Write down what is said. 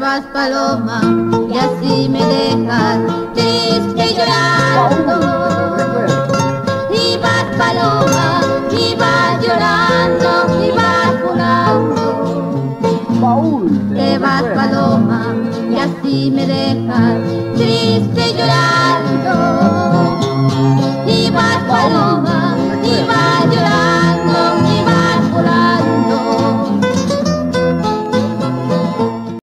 vas paloma y así me dejas triste y llorando. Y vas paloma y vas llorando y vas volando. Te vas paloma y así me dejas triste y llorando. Y vas paloma